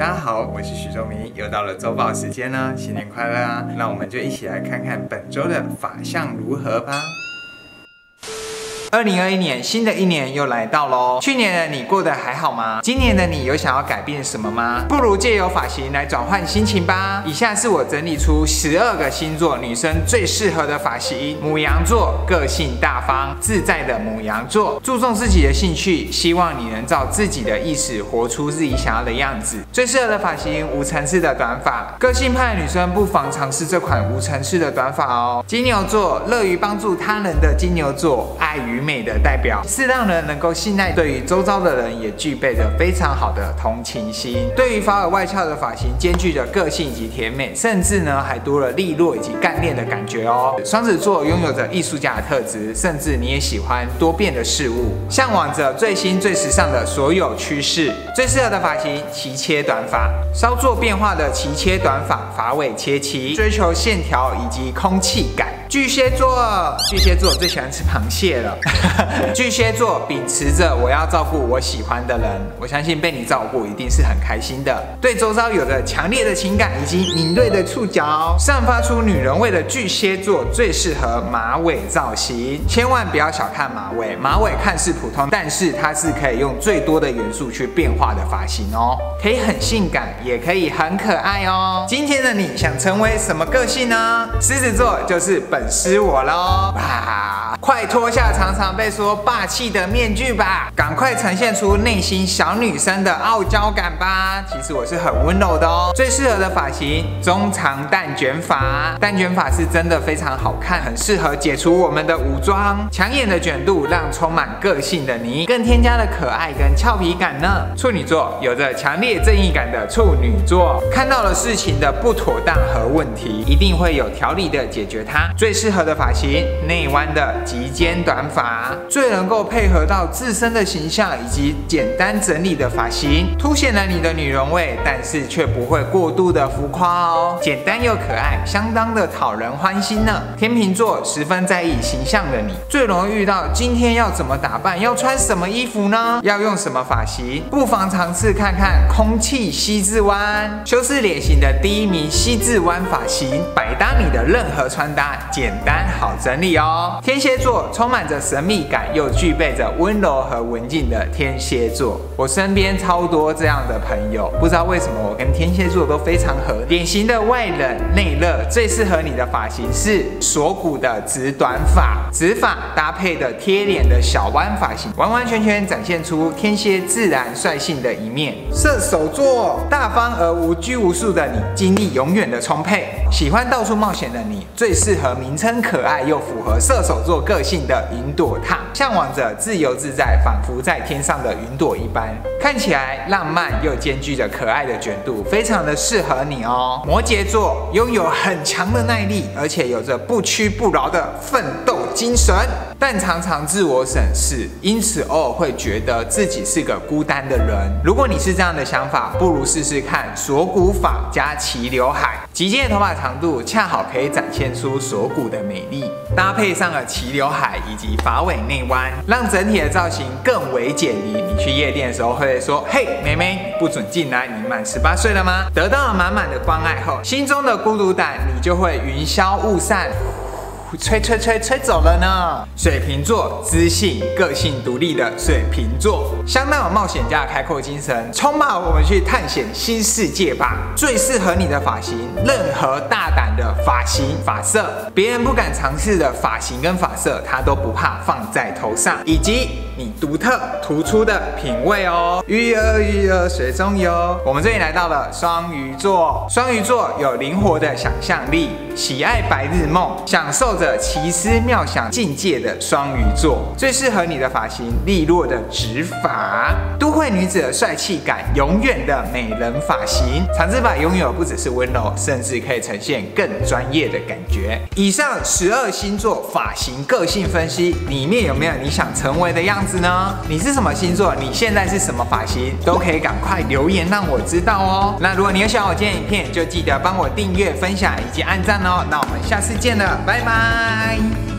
大家好，我是许忠明，又到了周报时间呢，新年快乐啊！那我们就一起来看看本周的法相如何吧。2021年，新的一年又来到喽。去年的你过得还好吗？今年的你有想要改变什么吗？不如借由发型来转换心情吧。以下是我整理出12个星座女生最适合的发型：牡羊座，个性大方自在的牡羊座，注重自己的兴趣，希望你能照自己的意识活出自己想要的样子。最适合的发型，无层次的短发。个性派的女生不妨尝试这款无层次的短发哦。金牛座，乐于帮助他人的金牛座，爱与美的代表，是让人能够信赖，对于周遭的人也具备着非常好的同情心。对于发尔外翘的发型，兼具着个性以及甜美，甚至呢还多了利落以及干练的感觉哦。双子座拥有着艺术家的特质，甚至你也喜欢多变的事物，向往着最新最时尚的所有趋势。最适合的发型，齐切短发，稍作变化的齐切短发，发尾切齐，追求线条以及空气感。巨蟹座最喜欢吃螃蟹了。巨蟹座秉持着我要照顾我喜欢的人，我相信被你照顾一定是很开心的。对周遭有着强烈的情感以及敏锐的触角，散发出女人味的巨蟹座最适合马尾造型。千万不要小看马尾，马尾看似普通，但是它是可以用最多的元素去变化的发型哦，可以很性感，也可以很可爱哦。今天的你想成为什么个性呢？狮子座就是本师我喽！哇，快脱下常常被说霸气的面具吧，赶快呈现出内心小女生的傲娇感吧。其实我是很温柔的哦。最适合的发型，中长淡卷发。淡卷发是真的非常好看，很适合解除我们的武装。抢眼的卷度让充满个性的你更添加了可爱跟俏皮感呢。处女座有着强烈正义感的处女座，看到了事情的不妥当和问题，一定会有条理的解决它。最适合的发型，内弯的及肩短发，最能够配合到自身的形象以及简单整理的发型，凸显了你的女人味，但是却不会过度的浮夸哦，简单又可爱，相当的讨人欢心呢。天秤座十分在意形象的你，最容易遇到今天要怎么打扮，要穿什么衣服呢？要用什么发型？不妨尝试看看空气西字弯，修饰脸型的第一名西字弯发型，百搭你的任何穿搭，简单好整理哦。天蝎座充满着神秘感，又具备着温柔和文静的天蝎座，我身边超多这样的朋友，不知道为什么我跟天蝎座都非常合。典型的外冷内热，最适合你的发型是锁骨的直短发，直发搭配的贴脸的小弯发型，完完全全展现出天蝎自然率性的一面。射手座大方而无拘无束的你，精力永远的充沛，喜欢到处冒险的你，最适合名称可爱又符合射手座个性的云朵烫，向往着自由自在，仿佛在天上的云朵一般，看起来浪漫又兼具着可爱的卷度，非常的适合你哦。摩羯座拥有很强的耐力，而且有着不屈不挠的奋斗精神，但常常自我审视，因此偶尔会觉得自己是个孤单的人。如果你是这样的想法，不如试试看锁骨发加齐刘海，及肩的头发长度恰好可以展现出锁骨的美丽，搭配上了齐刘海以及发尾内弯，让整体的造型更为简宜。你去夜店的时候会说：“嘿，妹妹，不准进来，你满18岁了吗？”得到了满满的关爱后，心中的孤独感你就会云消雾散。吹走了呢。水瓶座知性、个性独立的水瓶座，相当有冒险家的开阔精神，冲吧，我们去探险新世界吧！最适合你的发型，任何大胆的发型、发色，别人不敢尝试的发型跟发色，他都不怕放在头上，以及你独特突出的品味哦。鱼儿水中游，我们这里来到了双鱼座。双鱼座有灵活的想象力，喜爱白日梦，享受着奇思妙想境界的双鱼座，最适合你的发型，利落的直发，都会女子的帅气感，永远的美人发型。长直发拥有不只是温柔，甚至可以呈现更专业的感觉。以上12星座发型个性分析里面有没有你想成为的样子呢？你是什么星座？你现在是什么发型？都可以赶快留言让我知道哦。那如果你有喜欢我今天的影片，就记得帮我订阅、分享以及按赞哦。那我们下次见了，拜拜。